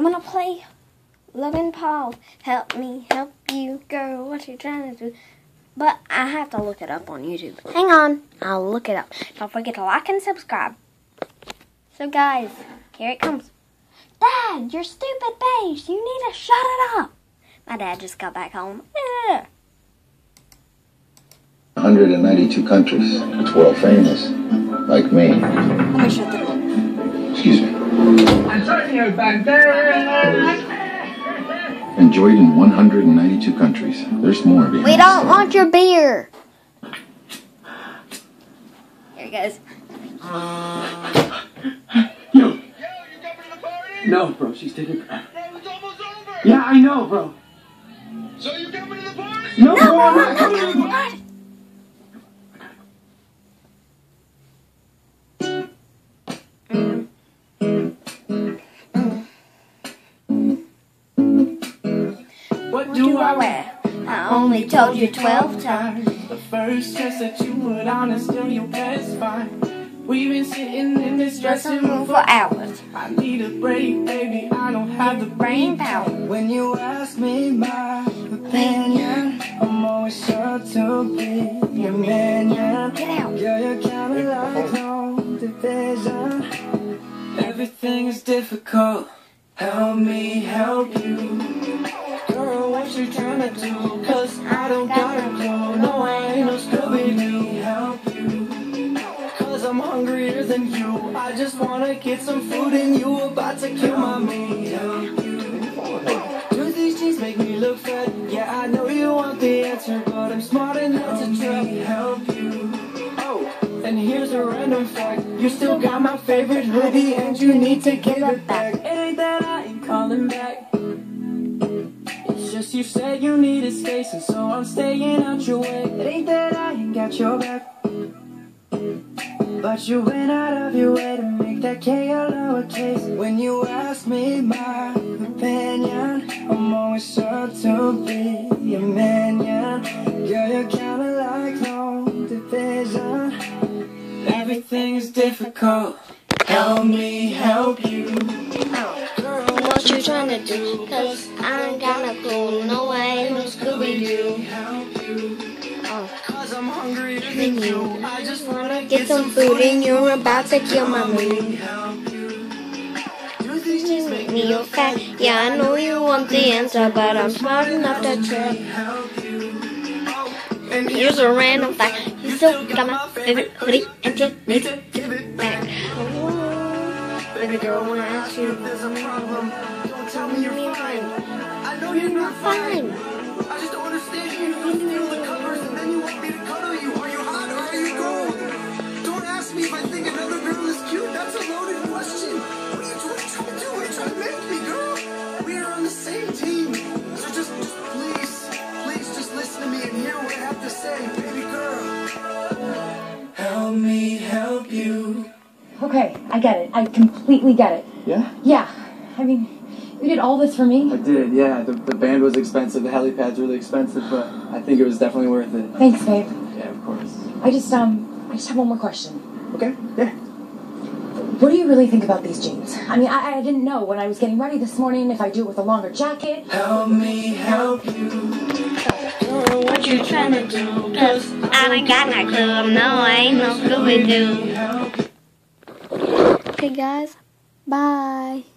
I'm gonna play Logan Paul. Help me, help you, girl. What you trying to do? But I have to look it up on YouTube. Hang on, I'll look it up. Don't forget to like and subscribe. So guys, here it comes. Dad, your stupid bass. You need to shut it up. My dad just got back home. 192 countries. It's world famous. Like me. Let me shut the door. Excuse me. Antonio Banderas! Enjoyed in 192 countries. There's more of you. We don't want your beer. Here he goes. Yo! Yo, you coming to the party? No, bro, she's taking... Bro, it's almost over! Yeah, I know, bro. So you coming to the party? No, bro, I'm not coming to the party. What do I wear? I only told you 12 times. The first dress that you put on is still your best fine. We've been sitting in this dressing room For hours. I need a break, baby, I don't have the brain power. When you ask me my opinion, I'm always sure to be your minion. Get out. Girl, you're kinda like no division. Everything is difficult, help me help you. Girl, what you tryna do? Cause I don't got a clue. No, I ain't no Scooby-Doo. Help you. Cause I'm hungrier than you. I just wanna get some food and you about to kill my meat. Help you. Do these jeans make me look fat? Yeah, I know you want the answer, but I'm smart enough to try. Help you. Oh, and here's a random fact. You still got my favorite hoodie and you need to give it back. It ain't that I ain't calling back. It's just you said you needed space, and so I'm staying out your way. It ain't that I ain't got your back, but you went out of your way to make that K a lowercase. When you ask me my opinion, I'm always sure to be your minion. Girl, you're kinda like no division. Everything is difficult, help me help you. What you trying to do? Cause I ain't got no clue. No, I ain't no Scooby-Doo. Help you. Oh. Cause I'm hungrier than you. I just wanna Get some food and you're about to kill my mood. help you. Do these jeans make Me, you're fat. Yeah, I know you want the answer, but I'm smart enough to try. help you? Oh, and Here's a random fact. You still got my favorite hoodie and you need to give it back. Baby girl, when I ask you, There's a problem. Don't tell me you're fine. I know you're not fine. I just don't understand you. You feel the covers and then you want me to cuddle you. Are you hot or are you cold? Don't ask me if I think another girl is cute. That's a loaded question. What are you trying to do? What are you trying to make me, girl? We are on the same team. So just please just listen to me and hear what I have to say, baby girl. Help me help you. Okay, I get it. I completely get it. Yeah? Yeah. I mean, you did all this for me. I did, yeah. The band was expensive, the helipad's really expensive, but I think it was definitely worth it. Thanks, babe. Yeah, of course. I just have one more question. Okay, yeah. What do you really think about these jeans? I mean, I didn't know when I was getting ready this morning if I do it with a longer jacket. Help me help you. What you trying to do? Cause I ain't got no clue. No, I ain't no Scooby-Doo. Okay, guys. Bye.